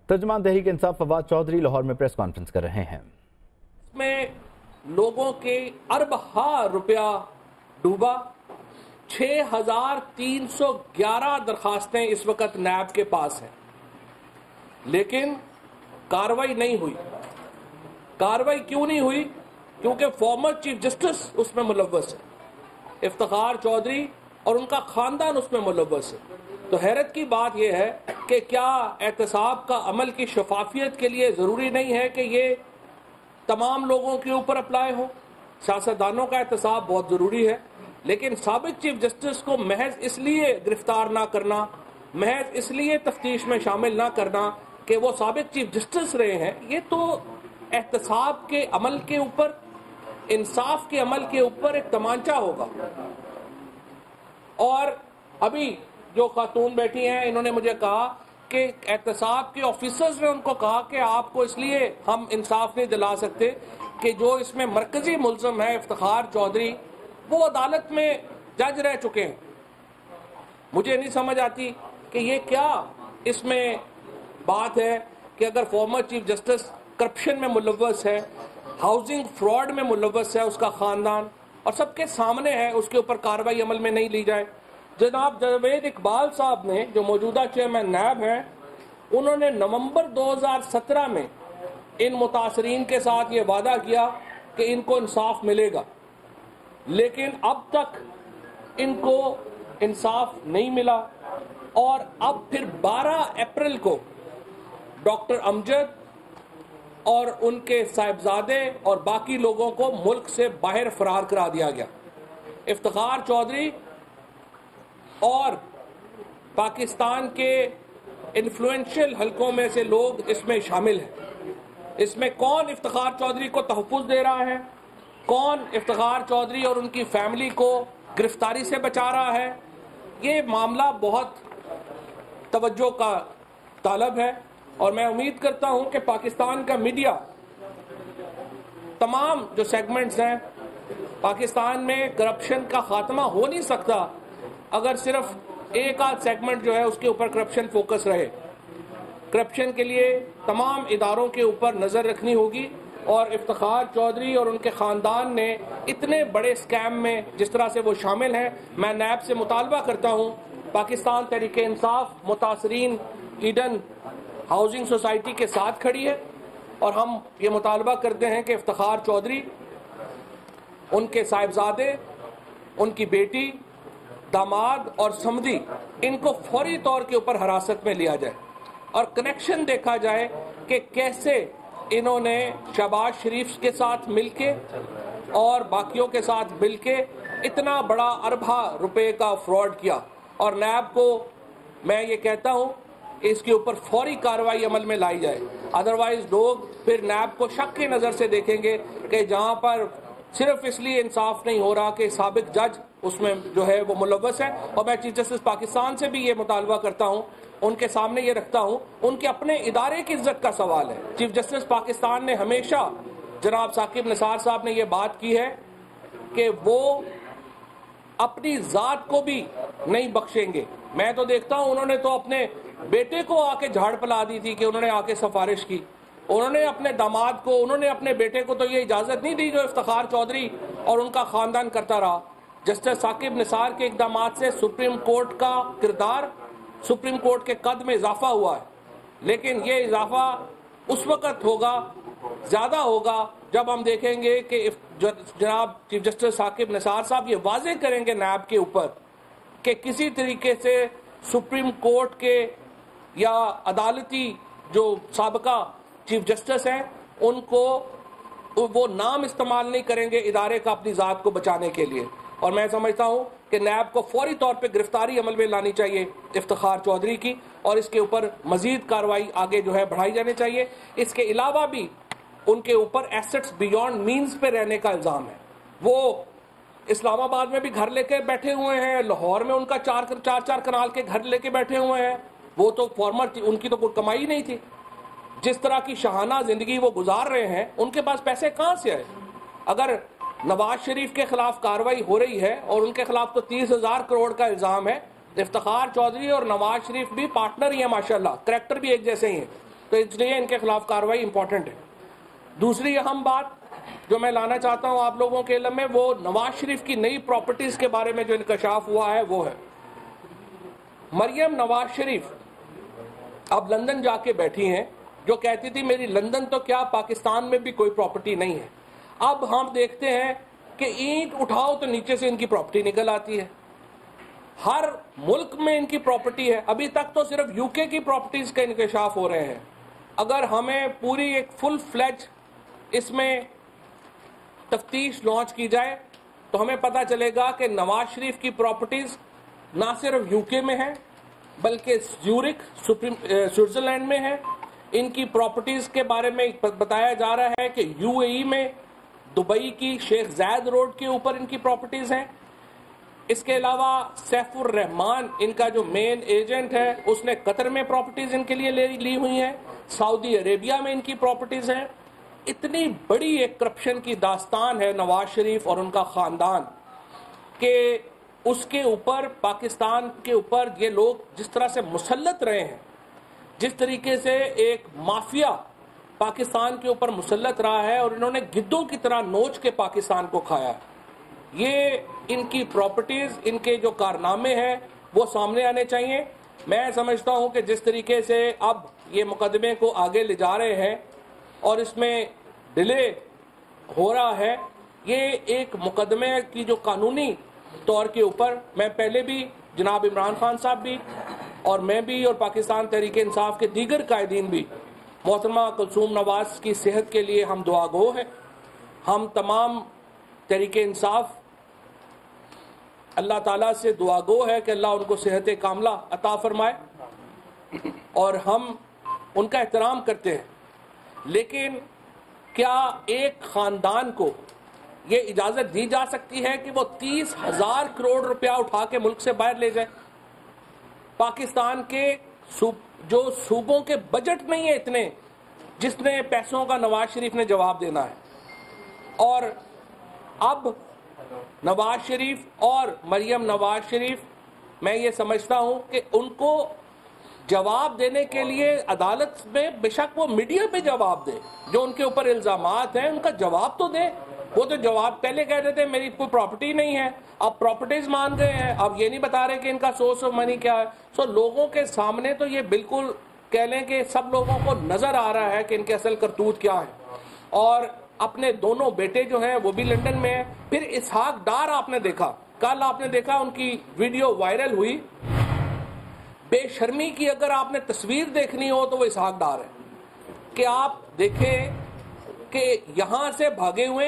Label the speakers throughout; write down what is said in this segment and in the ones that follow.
Speaker 1: ترجمان تحریک انصاف فواد چودھری لاہور میں press conference کر رہے ہیں۔
Speaker 2: میں لوگوں کے اربہ روپیہ ڈوبا، 6311 درخواستیں اس وقت نیب کے پاس ہیں، لیکن کاروائی نہیں ہوئی۔ کاروائی کیوں نہیں ہوئی؟ کیونکہ فارمر چیف جسٹس اس میں ملوث ہے، افتخار چودھری اور ان کا خاندان اس میں ملوث ہے۔ تو حیرت کی بات یہ ہے کہ کیا احتساب کا عمل کی شفافیت کے لیے ضروری نہیں ہے کہ یہ تمام لوگوں کے اوپر اپلائی ہو؟ سیاستدانوں کا احتساب بہت ضروری ہے، لیکن سابق چیف جسٹس کو محض اس لیے گرفتار نہ کرنا، محض اس لیے تفتیش میں شامل نہ کرنا کہ وہ سابق چیف جسٹس رہے ہیں، یہ تو احتساب کے عمل کے اوپر، انصاف کے عمل کے اوپر ایک تمانچہ ہوگا۔ اور ابھی جو خاتون بیٹھی ہیں انہوں نے مجھے کہا کہ احتساب کے آفیسرز نے ان کو کہا کہ آپ کو اس لیے ہم انصاف نہیں دلا سکتے کہ جو اس میں مرکزی ملزم ہے افتخار چودھری، وہ عدالت میں جج رہ چکے ہیں۔ مجھے نہیں سمجھ آتی کہ یہ کیا اس میں بات ہے کہ اگر فارمر چیف جسٹس کرپشن میں ملوث ہے، ہاؤسنگ فراڈ میں ملوث ہے اس کا خاندان، اور سب کے سامنے ہے، اس کے اوپر کارروائی عمل میں نہیں لی جائے۔ جناب جاوید اقبال صاحب نے، جو موجودہ چیئرمین نیب ہیں، انہوں نے نومبر 2017 میں ان متاثرین کے ساتھ یہ وعدہ کیا کہ ان کو انصاف ملے گا، لیکن اب تک ان کو انصاف نہیں ملا۔ اور اب پھر 12 اپریل کو ڈاکٹر امجد اور ان کے صاحبزادے اور باقی لوگوں کو ملک سے باہر فرار کرا دیا گیا۔ افتخار چودھری اور پاکستان کے انفلوئنشل حلقوں میں سے لوگ اس میں شامل ہیں۔ اس میں کون افتخار چودھری کو تحفظ دے رہا ہے، کون افتخار چودھری اور ان کی فیملی کو گرفتاری سے بچا رہا ہے، یہ معاملہ بہت توجہ کا طالب ہے۔ اور میں امید کرتا ہوں کہ پاکستان کا میڈیا، تمام جو سیگمنٹس ہیں، پاکستان میں کرپشن کا خاتمہ ہو نہیں سکتا اگر صرف ایک آدھ سیگمنٹ جو ہے اس کے اوپر کرپشن فوکس رہے۔ کرپشن کے لیے تمام اداروں کے اوپر نظر رکھنی ہوگی، اور افتخار چودھری اور ان کے خاندان نے اتنے بڑے اسکیم میں جس طرح سے وہ شامل ہیں، میں نیب سے مطالبہ کرتا ہوں، پاکستان تحریک انصاف متاثرین ایڈن ہاؤسنگ سوسائٹی کے ساتھ کھڑی ہے، اور ہم یہ مطالبہ کرتے ہیں کہ افتخار چودھری، ان کے صاحبزادے، ان کی بیٹی، داماد اور سمدھی، ان کو فوری طور کے اوپر حراست میں لیا جائے، اور کنیکشن دیکھا جائے کہ کیسے انہوں نے شہباز شریف کے ساتھ مل کے اور باقیوں کے ساتھ مل کے اتنا بڑا اربہ روپے کا فراڈ کیا۔ اور نیب کو میں یہ کہتا ہوں اس کے اوپر فوری کارروائی عمل میں لائی جائے، ادروائز لوگ پھر نیب کو شک کی نظر سے دیکھیں گے کہ جہاں پر صرف اس لیے انصاف نہیں ہو رہا کہ سابق جج اس میں جو ہے وہ ملوث ہے۔ اور میں چیف جسٹس پاکستان سے بھی یہ مطالبہ کرتا ہوں، ان کے سامنے یہ رکھتا ہوں، ان کے اپنے ادارے کی عزت کا سوال ہے۔ چیف جسٹس پاکستان نے ہمیشہ، جناب ثاقب نثار صاحب نے یہ بات کی ہے کہ وہ اپنی ذات کو بھی نہیں بخشیں گے۔ میں تو دیکھتا ہوں انہوں نے تو اپنے بیٹے کو آ کے جھاڑ پلا دی تھی کہ انہوں نے آ کے سفارش کی، انہوں نے اپنے داماد کو، انہوں نے اپنے بیٹے کو تو یہ اجازت نہیں دی جو افتخار چودھری اور ان کا خاندان کرتا رہا۔ جسٹس ثاقب نثار کے اقدامات سے سپریم کورٹ کا کردار، سپریم کورٹ کے قد میں اضافہ ہوا ہے، لیکن یہ اضافہ اس وقت ہوگا، زیادہ ہوگا، جب ہم دیکھیں گے کہ جناب چیف جسٹس ثاقب نثار صاحب یہ واضح کریں گے نیب کے اوپر کہ کسی طریقے سے سپریم کورٹ کے یا عدالتی جو سابقہ چیف جسٹس ہیں ان کو وہ نام استعمال نہیں کریں گے ادارے کا اپنی ذات کو بچانے کے لیے۔ اور میں سمجھتا ہوں کہ نیب کو فوری طور پہ گرفتاری عمل میں لانی چاہیے افتخار چودھری کی، اور اس کے اوپر مزید کارروائی آگے جو ہے بڑھائی جانی چاہیے۔ اس کے علاوہ بھی ان کے اوپر ایسٹس بیونڈ مینز پہ رہنے کا الزام ہے۔ وہ اسلام آباد میں بھی گھر لے کے بیٹھے ہوئے ہیں، لاہور میں ان کا چار کنال کے گھر لے کے بیٹھے ہوئے ہیں۔ وہ تو فارمر تھی، ان کی تو کوئی کمائی نہیں تھی۔ جس طرح کی شاہانہ زندگی وہ گزار رہے ہیں، ان کے پاس پیسے کہاں سے آئے؟ اگر نواز شریف کے خلاف کارروائی ہو رہی ہے اور ان کے خلاف تو 30,000 کروڑ کا الزام ہے، افتخار چودھری اور نواز شریف بھی پارٹنر ہی ہیں، ماشاءاللہ کریکٹر بھی ایک جیسے ہی ہیں، تو اس لیے ان کے خلاف کارروائی امپورٹنٹ ہے. دوسری اہم بات جو میں لانا چاہتا ہوں آپ لوگوں کے علم میں، وہ نواز شریف کی نئی پراپرٹیز کے بارے میں جو انکشاف ہوا ہے وہ ہے مریم نواز شریف اب لندن جا کے بیٹھی ہیں، جو کہتی تھی میری لندن تو کیا پاکستان میں بھی کوئی پراپرٹی نہیں ہے. اب ہم دیکھتے ہیں کہ اینٹ اٹھاؤ تو نیچے سے ان کی پراپرٹی نکل آتی ہے. ہر ملک میں ان کی پراپرٹی ہے. ابھی تک تو صرف یو کے کی پراپرٹیز کا انکشاف ہو رہے ہیں. اگر ہمیں پوری ایک فل فلیج اس میں تفتیش لانچ کی جائے تو ہمیں پتہ چلے گا کہ نواز شریف کی پراپرٹیز نہ صرف یو کے میں ہیں بلکہ زیورک سوئٹزرلینڈ میں ہے. ان کی پراپرٹیز کے بارے میں بتایا جا رہا ہے کہ یو اے ای میں دبئی کی شیخ زائد روڈ کے اوپر ان کی پراپرٹیز ہیں. اس کے علاوہ سیف الرحمان ان کا جو مین ایجنٹ ہے اس نے قطر میں پراپرٹیز ان کے لیے لی ہوئی ہیں. سعودی عربیہ میں ان کی پراپرٹیز ہیں. اتنی بڑی ایک کرپشن کی داستان ہے نواز شریف اور ان کا خاندان کہ اس کے اوپر پاکستان کے اوپر یہ لوگ جس طرح سے مسلط رہے ہیں، جس طریقے سے ایک مافیا پاکستان کے اوپر مسلط رہا ہے اور انہوں نے گدوں کی طرح نوچ کے پاکستان کو کھایا. یہ ان کی پراپرٹیز، ان کے جو کارنامے ہیں وہ سامنے آنے چاہیے. میں سمجھتا ہوں کہ جس طریقے سے اب یہ مقدمے کو آگے لے جا رہے ہیں اور اس میں ڈیلے ہو رہا ہے، یہ ایک مقدمے کی جو قانونی طور کے اوپر میں پہلے بھی جناب عمران خان صاحب بھی اور میں بھی اور پاکستان تحریک انصاف کے دیگر قائدین بھی محترمہ کلثوم نواز کی صحت کے لیے ہم دعا گو ہیں. ہم تمام تحریک انصاف اللہ تعالیٰ سے دعا گو ہے کہ اللہ ان کو صحت کاملہ عطا فرمائے اور ہم ان کا احترام کرتے ہیں. لیکن کیا ایک خاندان کو یہ اجازت دی جا سکتی ہے کہ وہ 30,000 کروڑ روپیہ اٹھا کے ملک سے باہر لے جائے؟ پاکستان کے جو صوبوں کے بجٹ نہیں ہیں اتنے جس نے پیسوں کا نواز شریف نے جواب دینا ہے. اور اب نواز شریف اور مریم نواز شریف، میں یہ سمجھتا ہوں کہ ان کو جواب دینے کے لیے عدالت میں بے شک وہ میڈیا پہ جواب دے، جو ان کے اوپر الزامات ہیں ان کا جواب تو دے. وہ تو جواب پہلے کہہ دیتے ہیں میری کوئی پراپرٹی نہیں ہے، اب پراپرٹیز مان گئے ہیں، اب یہ نہیں بتا رہے کہ ان کا سورس آف منی کیا ہے. سو لوگوں کے سامنے تو یہ بالکل کہہ لیں کہ سب لوگوں کو نظر آ رہا ہے کہ ان کے اصل کرتوت کیا ہیں. اور اپنے دونوں بیٹے جو ہیں وہ بھی لندن میں ہیں. پھر اسحاق ڈار آپ نے دیکھا، کل آپ نے دیکھا ان کی ویڈیو وائرل ہوئی. بے شرمی کی اگر آپ نے تصویر دیکھنی ہو تو وہ اسحاق ڈار ہے کہ آپ دیکھیں کہ یہاں سے بھاگے ہوئے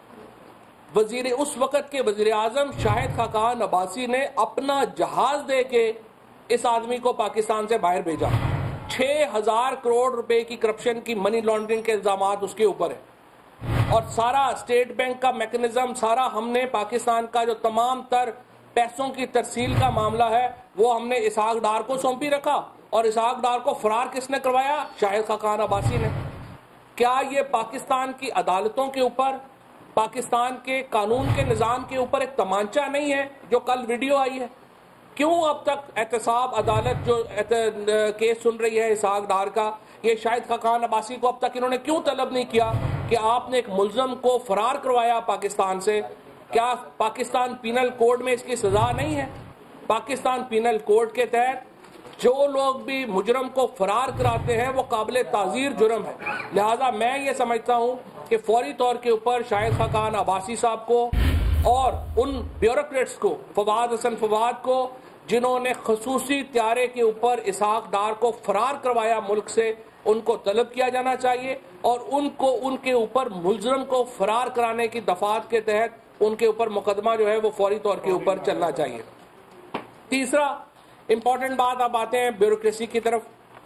Speaker 2: اس وقت کے وزیر اعظم شاہد خاقان عباسی نے اپنا جہاز دے کے اس آدمی کو پاکستان سے باہر بھیجا. 6,000 کروڑ روپے کی کرپشن کی منی لانڈرنگ کے الزامات اس کے اوپر ہیں. اور سارا اسٹیٹ بینک کا میکنزم، سارا ہم نے پاکستان کا جو تمام تر پیسوں کی ترسیل کا معاملہ ہے وہ ہم نے اسحاق ڈار کو سونپی رکھا. اور اسحاق ڈار کو فرار کس نے کروایا؟ شاہد خاقان عباسی نے. کیا یہ پاکستان کی عدالتوں کے اوپر، پاکستان کے قانون کے نظام کے اوپر ایک تمانچہ نہیں ہے جو کل ویڈیو آئی ہے؟ کیوں اب تک احتساب عدالت جو کیس سن رہی ہے اسحاق ڈار کا، یہ شاہد خاقان عباسی کو اب تک انہوں نے کیوں طلب نہیں کیا کہ آپ نے ایک ملزم کو فرار کروایا پاکستان سے؟ کیا پاکستان پینل کوڈ میں اس کی سزا نہیں ہے؟ پاکستان پینل کوڈ کے تحت جو لوگ بھی مجرم کو فرار کراتے ہیں وہ قابل تعزیر جرم ہے. لہذا میں یہ سمجھتا ہوں کہ فوری طور کے اوپر شاہد خاقان عباسی صاحب کو اور ان بیوروکریٹس کو، فواد حسن فواد کو، جنہوں نے خصوصی طیارے کے اوپر اسحاق ڈار کو فرار کروایا ملک سے، ان کو طلب کیا جانا چاہیے اور ان کے اوپر ملزم کو فرار کرانے کی دفعات کے تحت ان کے اوپر مقدمہ جو ہے وہ فوری طور کے اوپر چلنا چاہیے. تیسرا امپورٹنٹ بات، اب آتے ہیں بیوروکریسی کی طرف.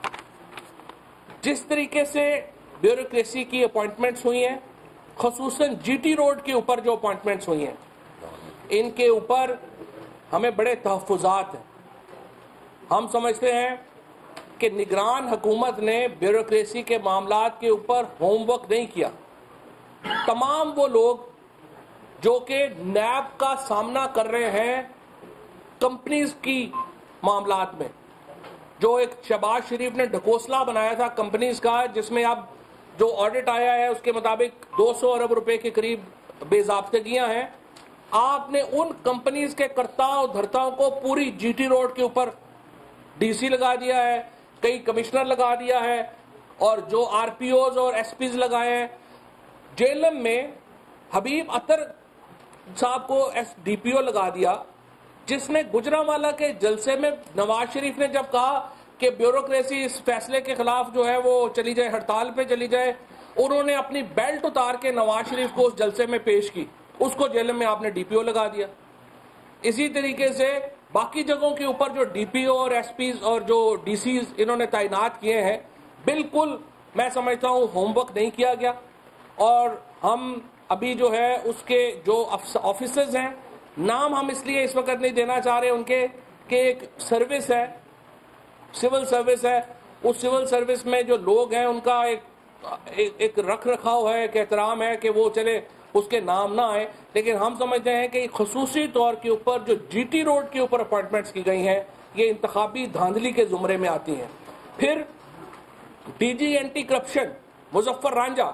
Speaker 2: جس طریقے سے بیوروکریسی کی اپوائنٹمنٹس ہوئی ہیں، خصوصاً جی ٹی روڈ کے اوپر جو اپوائنٹمنٹس ہوئی ہیں، ان کے اوپر ہمیں بڑے تحفظات ہیں. ہم سمجھتے ہیں کہ نگران حکومت نے بیوروکریسی کے معاملات کے اوپر ہوم ورک نہیں کیا. تمام وہ لوگ جو کہ نیب کا سامنا کر رہے ہیں کمپنیز کی معاملات میں، جو ایک شہباز شریف نے ڈھکوسلا بنایا تھا کمپنیز کا، جس میں اب جو آڈٹ آیا ہے اس کے مطابق 200 ارب روپے کے قریب بے ضابطگیاں ہیں، آپ نے ان کمپنیز کے کرتاؤں دھرتاؤں کو پوری جی ٹی روڈ کے اوپر ڈی سی لگا دیا ہے، کئی کمشنر لگا دیا ہے، اور جو آر پی اوز اور ایس پیز لگائے ہیں۔ جیلم میں حبیب عطر صاحب کو ایس ڈی پی او لگا دیا، جس نے گجرانوالہ کے جلسے میں نواز شریف نے جب کہا کہ بیوروکریسی اس فیصلے کے خلاف جو ہے وہ چلی جائے، ہڑتال پہ چلی جائے، انہوں نے اپنی بیلٹ اتار کے نواز شریف کو اس جلسے میں پیش کی، اس کو جیلم میں آپ نے ڈی پی او لگا دیا۔ اسی طریقے سے باقی جگہوں کے اوپر جو ڈی پی او اور ایس پیز اور جو ڈی سیز انہوں نے تعینات کیے ہیں، بالکل میں سمجھتا ہوں ہوم ورک نہیں کیا گیا، اور ہم ابھی جو ہے اس کے جو آفیسرز ہیں، نام ہم اس لیے اس وقت نہیں دینا چاہ رہے ان کے، کہ ایک سروس ہے، سول سروس ہے، اس سول سروس میں جو لوگ ہیں ان کا ایک رکھ رکھاؤ ہے، ایک احترام ہے کہ وہ چلے اس کے نام نہ آئے، لیکن ہم سمجھتے ہیں کہ خصوصی طور کے اوپر جو جی ٹی روڈ کے اوپر اپوائنٹمنٹس کی گئی ہیں، یہ انتخابی دھاندلی کے زمرے میں آتی ہیں۔ پھر D G anti corruption Muzaffar Ranjha,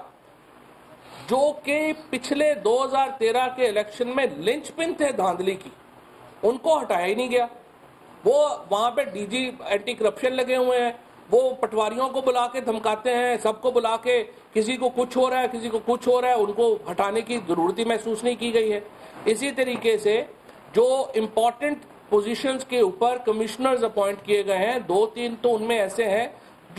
Speaker 2: جو کہ پچھلے 2013 کے الیکشن میں لنچ پن تھے دھاندلی کی، ان کو ہٹایا ہی نہیں گیا۔ وہ وہاں پہ ڈی جی اینٹی کرپشن لگے ہوئے ہیں، وہ پٹواریوں کو بلا کے دھمکاتے ہیں، سب کو بلا کے کسی کو کچھ ہو رہا ہے، کسی کو کچھ ہو رہا ہے، ان کو ہٹانے کی ضرورت ہی محسوس نہیں کی گئی ہے۔ اسی طریقے سے جو امپورٹنٹ پوزیشنز کے اوپر کمشنرز اپوائنٹ کیے گئے ہیں، 2-3 تو ان میں ایسے ہیں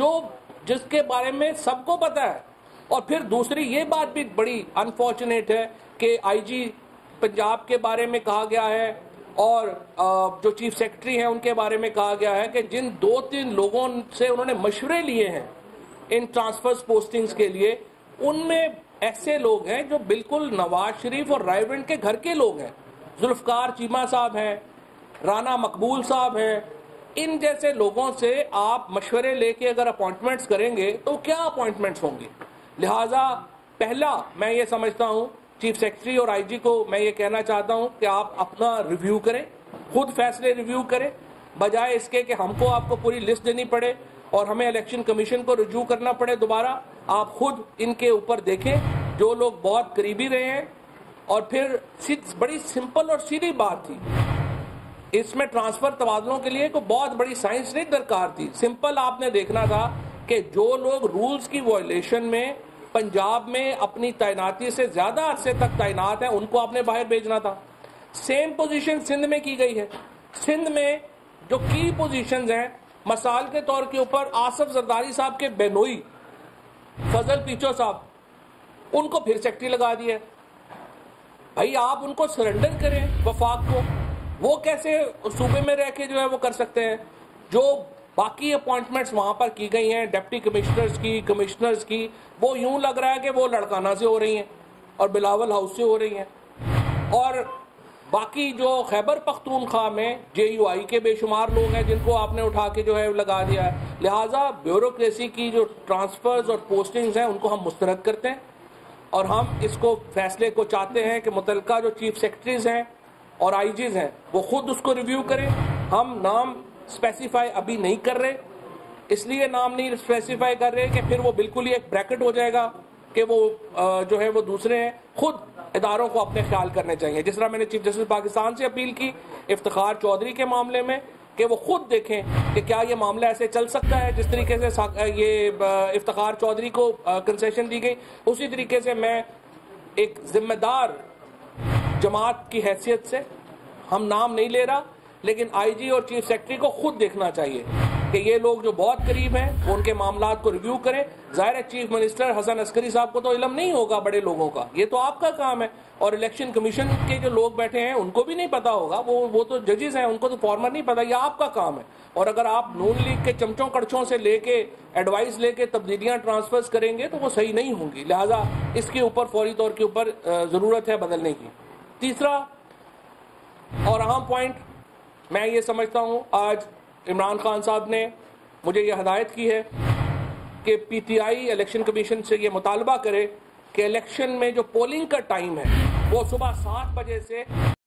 Speaker 2: جس کے بارے میں سب کو پتا ہے۔ اور پھر دوسری یہ بات بھی بڑی انفارچونیٹ ہے کہ آئی جی پنجاب کے بارے میں کہا گیا ہے، اور جو چیف سیکرٹری ہیں ان کے بارے میں کہا گیا ہے کہ جن 2-3 لوگوں سے انہوں نے مشورے لیے ہیں ان ٹرانسفرز پوسٹنگز کے لیے، ان میں ایسے لوگ ہیں جو بالکل نواز شریف اور رائیونڈ کے گھر کے لوگ ہیں۔ ذوالفقار چیمہ صاحب ہیں، رانا مقبول صاحب ہیں، ان جیسے لوگوں سے آپ مشورے لے کے اگر اپوائنٹمنٹس کریں گے تو کیا اپوائنٹمنٹس ہوں گی؟ لہٰذا پہلا میں یہ سمجھتا ہوں چیف سیکرٹری اور آئی جی کو میں یہ کہنا چاہتا ہوں کہ آپ اپنا ریویو کریں، خود فیصلے ریویو کریں، بجائے اس کے کہ ہم کو آپ کو پوری لسٹ دینی پڑے اور ہمیں الیکشن کمیشن کو رجوع کرنا پڑے دوبارہ۔ آپ خود ان کے اوپر دیکھیں جو لوگ بہت قریبی رہے ہیں۔ اور پھر بڑی سمپل اور سیدھی بات تھی، اس میں ٹرانسفر تبادلوں کے لیے کوئی بہت بڑی سائنس نہیں درکار تھی، سمپل آپ نے دیکھنا تھا کہ جو لوگ رولز کی وائلیشن میں پنجاب میں اپنی تعیناتی سے زیادہ عرصے تک تعینات ہیں ان کو آپ نے باہر بھیجنا تھا۔ سیم پوزیشن سندھ میں کی گئی ہے۔ سندھ میں جو کی پوزیشنز ہیں، مثال کے طور کے اوپر آصف زرداری صاحب کے بینوئی فضل پیچو صاحب، ان کو پھر سیکرٹری لگا دیا۔ بھائی آپ ان کو سرنڈر کریں وفاق کو، وہ کیسے صوبے میں رہ کے جو ہے وہ کر سکتے ہیں؟ جو باقی اپوائنٹمنٹس وہاں پر کی گئی ہیں ڈپٹی کمشنرز کی، کمشنرز کی، وہ یوں لگ رہا ہے کہ وہ لڑکانہ سے ہو رہی ہیں اور بلاول ہاؤس سے ہو رہی ہیں۔ اور باقی جو خیبر پختونخوا میں جے یو آئی کے بے شمار لوگ ہیں جن کو آپ نے اٹھا کے جو ہے لگا دیا ہے۔ لہٰذا بیوروکریسی کی جو ٹرانسفرز اور پوسٹنگز ہیں ان کو ہم مسترد کرتے ہیں، اور ہم اس کو فیصلے کو چاہتے ہیں کہ متعلقہ جو چیف سیکرٹریز ہیں اور آئی جیز ہیں وہ خود اس کو ریویو کریں۔ ہم نام اسپیسیفائی ابھی نہیں کر رہے، اس لیے نام نہیں اسپیسیفائی کر رہے کہ پھر وہ بالکل ہی ایک بریکٹ ہو جائے گا کہ وہ جو ہے وہ دوسرے ہیں۔ خود اداروں کو اپنے خیال کرنے چاہیے، جس طرح میں نے چیف جسٹس پاکستان سے اپیل کی افتخار چودھری کے معاملے میں کہ وہ خود دیکھیں کہ کیا یہ معاملہ ایسے چل سکتا ہے جس طریقے سے یہ افتخار چودھری کو کنسیشن دی گئی۔ اسی طریقے سے میں ایک ذمہ دار جماعت کی حیثیت سے، ہم نام نہیں لے رہا، لیکن آئی جی اور چیف سیکرٹری کو خود دیکھنا چاہیے کہ یہ لوگ جو بہت قریب ہیں وہ ان کے معاملات کو ریویو کریں۔ ظاہر ہے چیف منسٹر حسن عسکری صاحب کو تو علم نہیں ہوگا بڑے لوگوں کا، یہ تو آپ کا کام ہے، اور الیکشن کمیشن کے جو لوگ بیٹھے ہیں ان کو بھی نہیں پتا ہوگا، وہ تو ججز ہیں، ان کو تو فارمر نہیں پتا، یہ آپ کا کام ہے۔ اور اگر آپ نون لیگ کے چمچوں کڑچوں سے لے کے ایڈوائس لے کے تبدیلیاں ٹرانسفرز کریں گے تو وہ صحیح نہیں ہوں گی، لہٰذا اس کے اوپر فوری طور کے اوپر ضرورت ہے بدلنے کی۔ تیسرا اور اہم پوائنٹ میں یہ سمجھتا ہوں، آج عمران خان صاحب نے مجھے یہ ہدایت کی ہے کہ P T I election commission سے یہ مطالبہ کرے کہ الیکشن میں جو پولنگ کا ٹائم ہے وہ صبح 7 بجے سے